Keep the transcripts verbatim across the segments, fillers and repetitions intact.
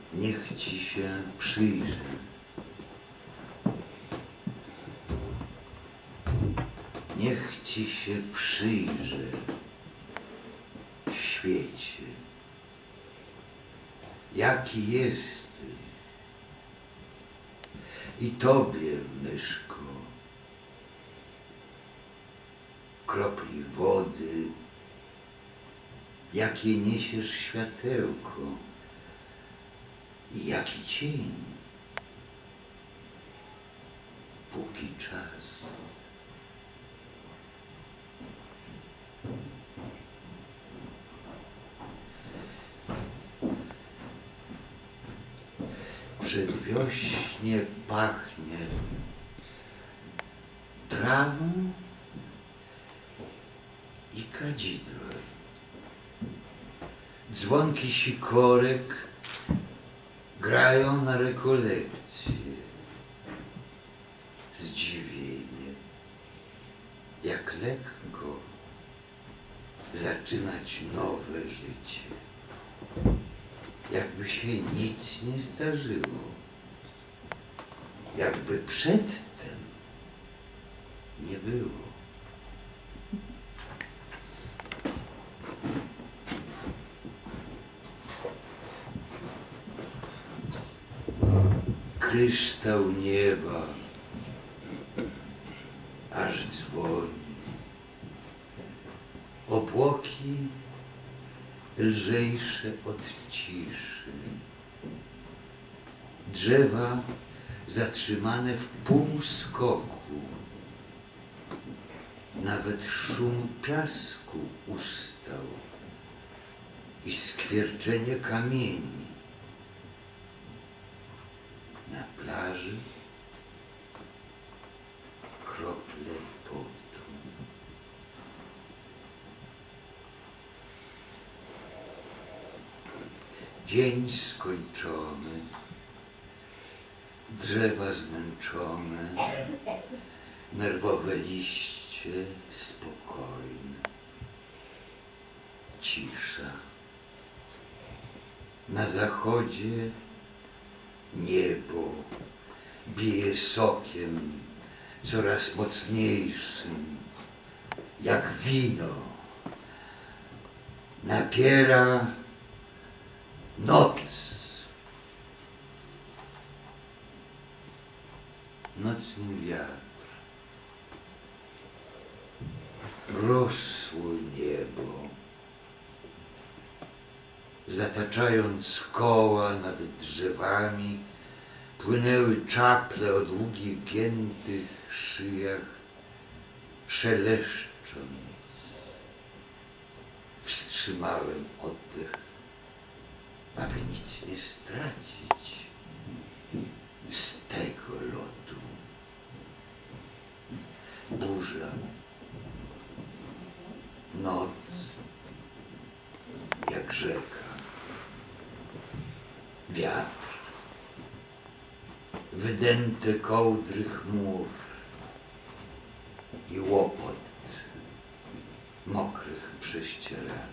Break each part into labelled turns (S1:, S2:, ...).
S1: Niech ci się przyjrzy. Niech ci się przyjrzy w świecie, jaki jesteś. I tobie, myszko, kropli wody, jakie niesiesz światełko i jaki cień, póki czas. Przedwiośnie pachnie trawą i kadzidłem. Dzwonki sikorek grają na rekolekcje. Zdziwienie, jak lekko zaczynać nowe życie. Jakby się nic nie zdarzyło. Jakby przedtem nie było. Kryształ nieba aż dzwoni. Obłoki lżejsze od ciszy. Drzewa zatrzymane w półskoku. Nawet szum piasku ustał i skwierczenie kamieni. Na plaży krople potu. Dzień skończony, drzewa zmęczone, nerwowe liście spokojne. Cisza. Na zachodzie niebo bije sokiem coraz mocniejszym, jak wino. Napiera noc. Nocny wiatr. Rosło niebo, zataczając koła nad drzewami, płynęły czaple o długich, giętych szyjach, szeleszcząc. Wstrzymałem oddech, aby nic nie stracić z tego lotu. Burza, noc, jak rzeka, wiatr, wydęte kołdry chmur i łopot mokrych prześcieradł.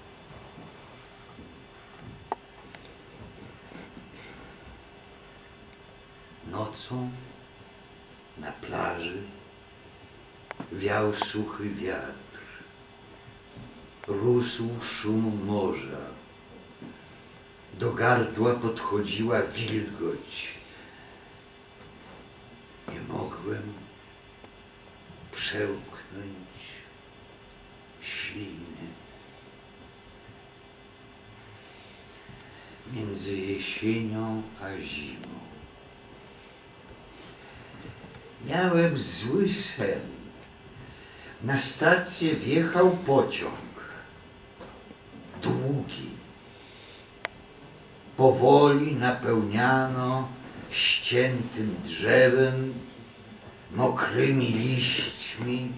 S1: Nocą na plaży wiał suchy wiatr. Rósł szum morza. Do gardła podchodziła wilgoć. Nie mogłem przełknąć śliny. Między jesienią a zimą miałem zły sen. Na stację wjechał pociąg. Długi. Powoli napełniano ściętym drzewem, mokrymi liśćmi.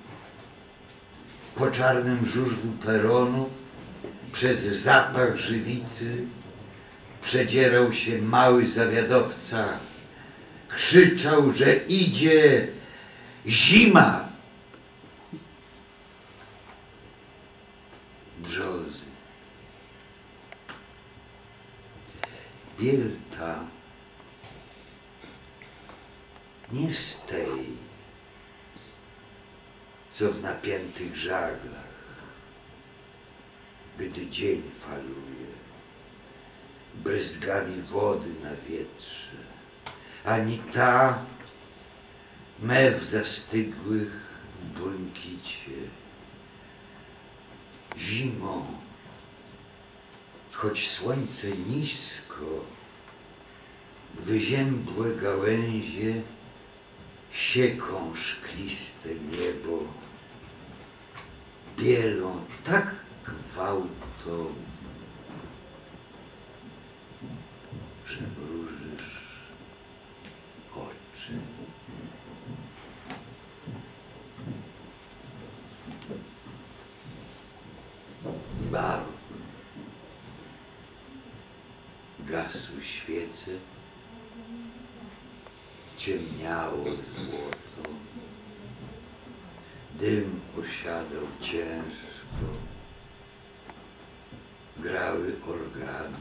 S1: Po czarnym żużlu peronu, przez zapach żywicy, przedzierał się mały zawiadowca. Krzyczał, że idzie zima. Brzozy. biel ta nie z tej, co w napiętych żaglach, gdy dzień faluje, bryzgami wody na wietrze, ani ta mew zastygłych w błękicie. Zimą, choć słońce nisko, wyziębłe gałęzie sieką szkliste niebo, bielą tak gwałtownie, że mrużysz oczy. Barwne gasły świece, ciemniało złoto, dym osiadał ciężko, grały organy,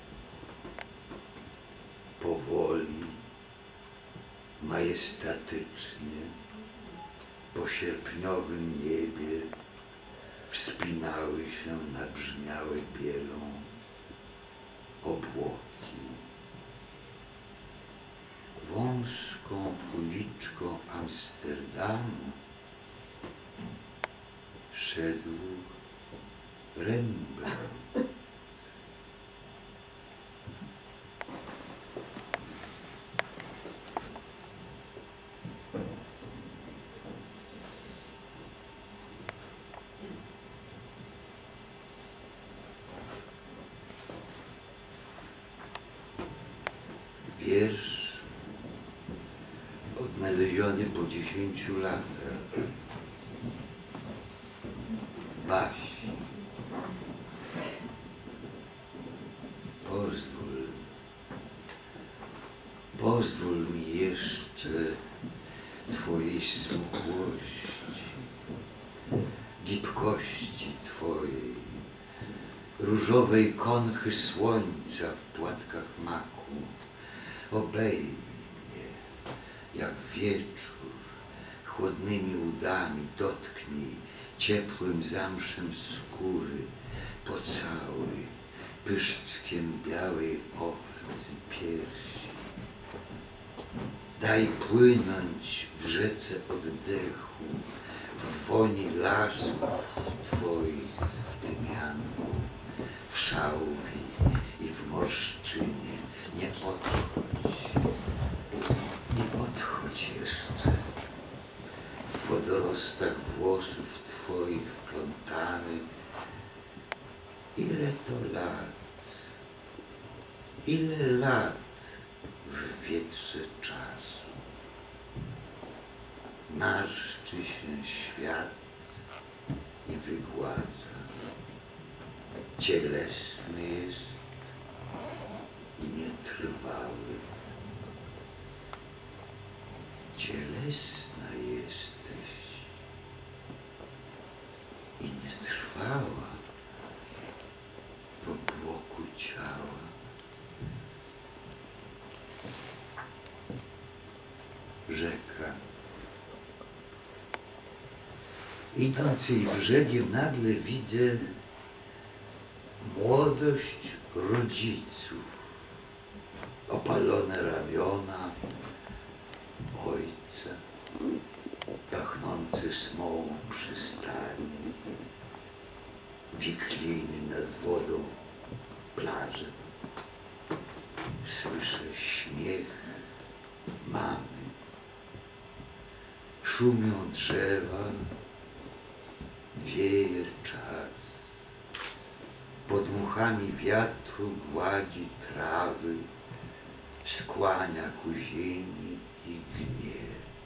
S1: powoli, majestatycznie, po sierpniowym niebie wspinały się nabrzmiałe bielą obłoki. Wąską uliczką Amsterdamu szedł Rembrandt. Wiersz odnaleziony po dziesięciu latach. Baśń. Pozwól, pozwól mi jeszcze Twojej smukłości, gibkości Twojej, różowej konchy słońca w płatkach maku. Obejmij mnie, jak wieczór, chłodnymi udami dotknij ciepłym zamszem skóry, pocałuj pyszczkiem białej owcy piersi. Daj płynąć w rzece oddechu, w woni lasów Twoich w tymianku, w szałwi i w morszczynie. Nie odchodź, nie odchodź jeszcze. W wodorostach włosów Twoich wplątany. Ile to lat, ile lat w wietrze czasu. Marszczy się świat i wygładza. Cielesny jest i nietrwały. Cielesna jesteś i nietrwała w obłoku ciała. Rzeka. Idąc jej brzegiem nagle widzę młodość rodziców, opalone ramiona ojca, pachnące smołą przystani, wikliny nad wodą plaży. Słyszę śmiech mamy, szumią drzewa, wieje czas, podmuchami wiatru gładzi trawy, skłania ku ziemi i gnie.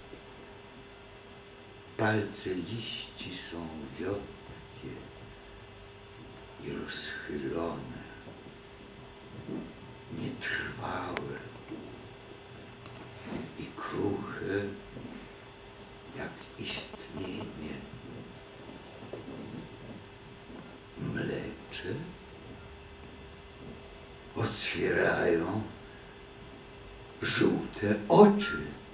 S1: Palce liści są wiotkie i rozchylone, nietrwałe i kruche jak istnienie. Mlecze otwierają żółte oczy